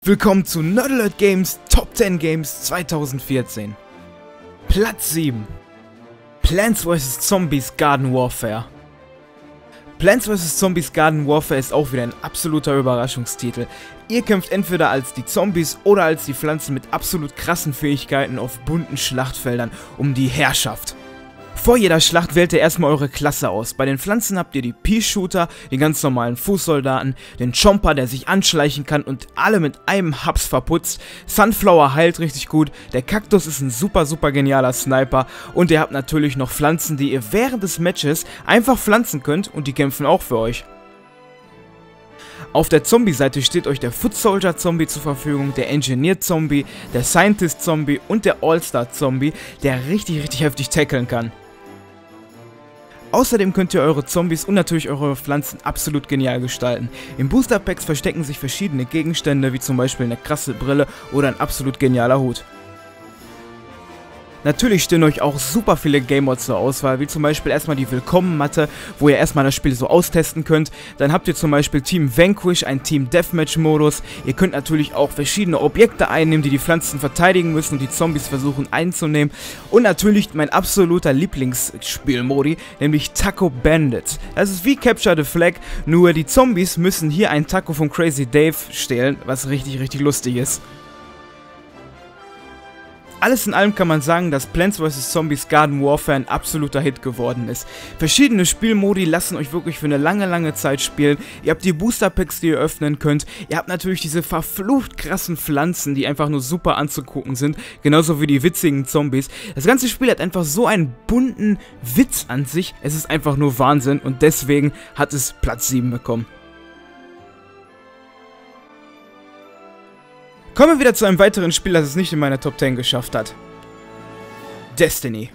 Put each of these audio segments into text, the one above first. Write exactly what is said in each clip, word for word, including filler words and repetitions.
Willkommen zu Nerdalert Games Top zehn Games zweitausendvierzehn. Platz sieben. Plants versus. Zombies Garden Warfare. Plants versus. Zombies Garden Warfare ist auch wieder ein absoluter Überraschungstitel. Ihr kämpft entweder als die Zombies oder als die Pflanzen mit absolut krassen Fähigkeiten auf bunten Schlachtfeldern um die Herrschaft. Vor jeder Schlacht wählt ihr erstmal eure Klasse aus. Bei den Pflanzen habt ihr die Pea-Shooter, den ganz normalen Fußsoldaten, den Chomper, der sich anschleichen kann und alle mit einem Haps verputzt. Sunflower heilt richtig gut, der Kaktus ist ein super super genialer Sniper und ihr habt natürlich noch Pflanzen, die ihr während des Matches einfach pflanzen könnt und die kämpfen auch für euch. Auf der Zombie-Seite steht euch der Foot Soldier Zombie zur Verfügung, der Engineer Zombie, der Scientist Zombie und der All-Star Zombie, der richtig richtig heftig tackeln kann. Außerdem könnt ihr eure Zombies und natürlich eure Pflanzen absolut genial gestalten. Im Booster Packs verstecken sich verschiedene Gegenstände, wie zum Beispiel eine krasse Brille oder ein absolut genialer Hut. Natürlich stehen euch auch super viele Game Mods zur Auswahl, wie zum Beispiel erstmal die Willkommen-Matte, wo ihr erstmal das Spiel so austesten könnt. Dann habt ihr zum Beispiel Team Vanquish, ein Team Deathmatch-Modus. Ihr könnt natürlich auch verschiedene Objekte einnehmen, die die Pflanzen verteidigen müssen und die Zombies versuchen einzunehmen. Und natürlich mein absoluter Lieblingsspielmodi, nämlich Taco Bandit. Das ist wie Capture the Flag, nur die Zombies müssen hier ein Taco von Crazy Dave stehlen, was richtig, richtig lustig ist. Alles in allem kann man sagen, dass Plants versus. Zombies Garden Warfare ein absoluter Hit geworden ist. Verschiedene Spielmodi lassen euch wirklich für eine lange, lange Zeit spielen. Ihr habt die Booster Packs, die ihr öffnen könnt. Ihr habt natürlich diese verflucht krassen Pflanzen, die einfach nur super anzugucken sind. Genauso wie die witzigen Zombies. Das ganze Spiel hat einfach so einen bunten Witz an sich. Es ist einfach nur Wahnsinn und deswegen hat es Platz sieben bekommen. Kommen wir wieder zu einem weiteren Spiel, das es nicht in meine Top zehn geschafft hat. Destiny.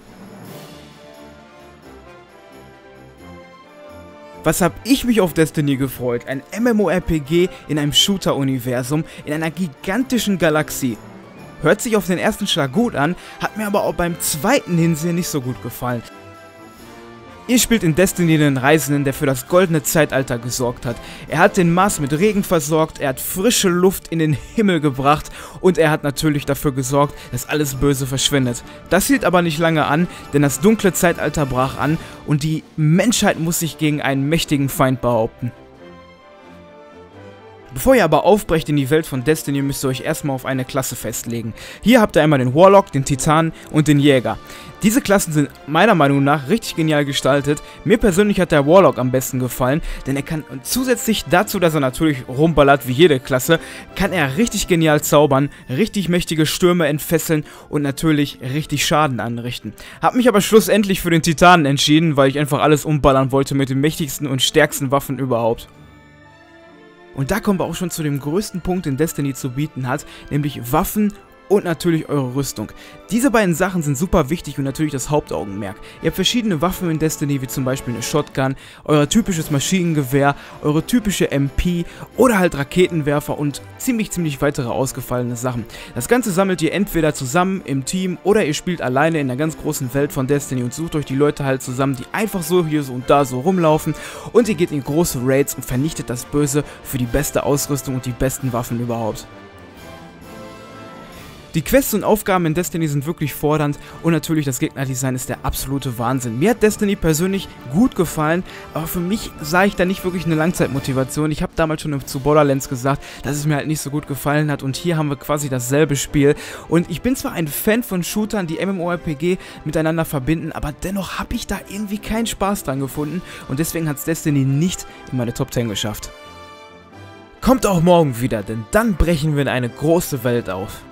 Was hab ich mich auf Destiny gefreut? Ein MMORPG in einem Shooter-Universum, in einer gigantischen Galaxie. Hört sich auf den ersten Schlag gut an, hat mir aber auch beim zweiten Hinsehen nicht so gut gefallen. Ihr spielt in Destiny den Reisenden, der für das goldene Zeitalter gesorgt hat. Er hat den Mars mit Regen versorgt, er hat frische Luft in den Himmel gebracht und er hat natürlich dafür gesorgt, dass alles Böse verschwindet. Das hielt aber nicht lange an, denn das dunkle Zeitalter brach an und die Menschheit muss sich gegen einen mächtigen Feind behaupten. Bevor ihr aber aufbrecht in die Welt von Destiny, müsst ihr euch erstmal auf eine Klasse festlegen. Hier habt ihr einmal den Warlock, den Titan und den Jäger. Diese Klassen sind meiner Meinung nach richtig genial gestaltet. Mir persönlich hat der Warlock am besten gefallen, denn er kann zusätzlich dazu, dass er natürlich rumballert wie jede Klasse, kann er richtig genial zaubern, richtig mächtige Stürme entfesseln und natürlich richtig Schaden anrichten. Hab mich aber schlussendlich für den Titanen entschieden, weil ich einfach alles umballern wollte mit den mächtigsten und stärksten Waffen überhaupt. Und da kommen wir auch schon zu dem größten Punkt, den Destiny zu bieten hat, nämlich Waffen und natürlich eure Rüstung. Diese beiden Sachen sind super wichtig und natürlich das Hauptaugenmerk. Ihr habt verschiedene Waffen in Destiny, wie zum Beispiel eine Shotgun, euer typisches Maschinengewehr, eure typische M P oder halt Raketenwerfer und ziemlich, ziemlich weitere ausgefallene Sachen. Das Ganze sammelt ihr entweder zusammen im Team oder ihr spielt alleine in der ganz großen Welt von Destiny und sucht euch die Leute halt zusammen, die einfach so hier so und da so rumlaufen und ihr geht in große Raids und vernichtet das Böse für die beste Ausrüstung und die besten Waffen überhaupt. Die Quests und Aufgaben in Destiny sind wirklich fordernd und natürlich das Gegnerdesign ist der absolute Wahnsinn. Mir hat Destiny persönlich gut gefallen, aber für mich sah ich da nicht wirklich eine Langzeitmotivation. Ich habe damals schon zu Borderlands gesagt, dass es mir halt nicht so gut gefallen hat und hier haben wir quasi dasselbe Spiel. Und ich bin zwar ein Fan von Shootern, die MMORPG miteinander verbinden, aber dennoch habe ich da irgendwie keinen Spaß dran gefunden und deswegen hat es Destiny nicht in meine Top zehn geschafft. Kommt auch morgen wieder, denn dann brechen wir in eine große Welt auf.